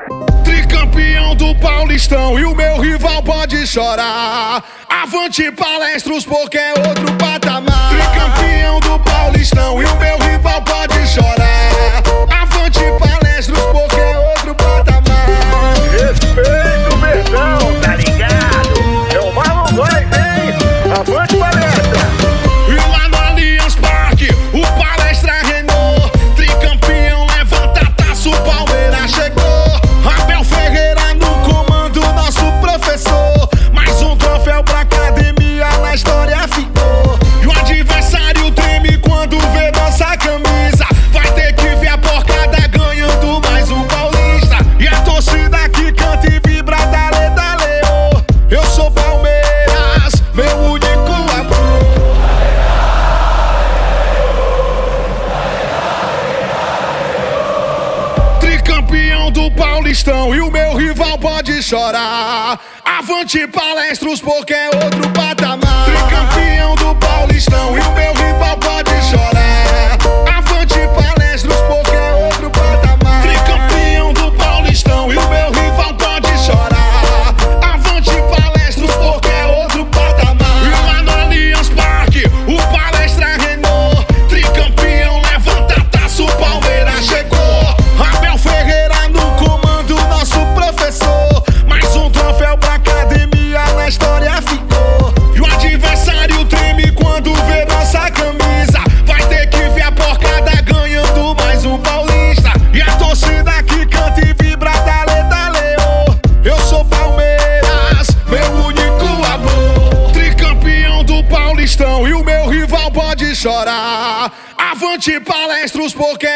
Tricampeão do Paulistão e o meu rival pode chorar. Avante Palestros porque é outro patamar. Tricampeão do Paulistão e o meu rival pode chorar. Avante Palestros porque é outro patamar. Respeito, Verdão, tá ligado? É o Marlon Góes, hein? Avante Palestra! E lá no Allianz Parque, o Palestra reinou. Tricampeão, levanta a taça, o Palmeiras chegou. Abel Ferreira no comando, nosso professor. Mais um troféu pra academia, na história ficou. E o adversário treme quando vê nossa camisa. Vai ter que ver a porcada ganhando mais um paulista. E a torcida que canta e vibra, dale, dale, oh. Eu sou Palmeiras, meu único amor. Tricampeão do Paulistão e o meu rival pode chorar. Avante Palestros porque é outro patamar. Tricampeão do Paulistão e o meu rival pode chorar. Avante Palestros porque é outro patamar. Tricampeão do Paulistão e o meu rival pode chorar. Avante Palestros porque é outro patamar. E lá no Allianz Parque, o Palestra reinou. Tricampeão, levanta a taça, o Palmeiras chegou. Abel Ferreira no comando, nosso professor. Mais um troféu pra academia, na história ficou. E o adversário treme quando vê nossa camisa. Vai ter que ver a porcada ganhando mais um paulista. E a torcida que canta e vibra, dale, dale, oh. Eu sou Palmeiras, meu único amor. Tricampeão do Paulistão e o meu rival pode chorar. Avante Palestros porque